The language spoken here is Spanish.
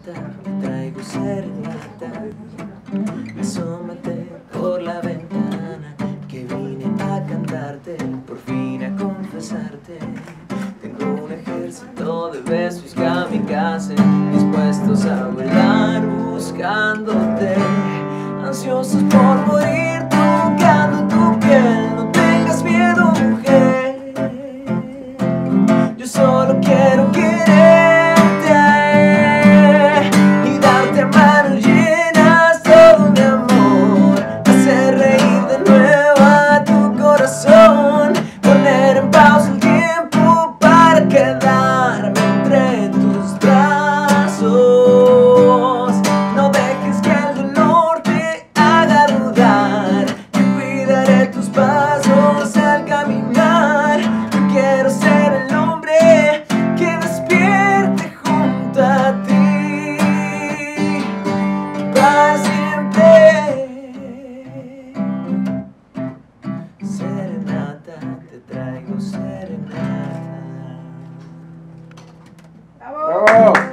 serenata, te traigo serenata. Asómate por la ventana, que vine a cantarte, por fin a confesarte. Tengo un ejército de besos kamikaze, dispuestos a volar buscándote, ansiosos por morir tocando tu piel. No tengas miedo, mujer, yo solo quiero quererte y darte a manos llenas todo mi amor, hacer reír de nuevo a tu corazón, poner en pausa el tiempo para quedarme entre tus brazos. No dejes que el dolor te haga dudar, yo cuidaré tus pasos al caminar. Yo quiero ser el hombre que despierte junto a ti para siempre. Serenata, te traigo serenata. ¡Bravo!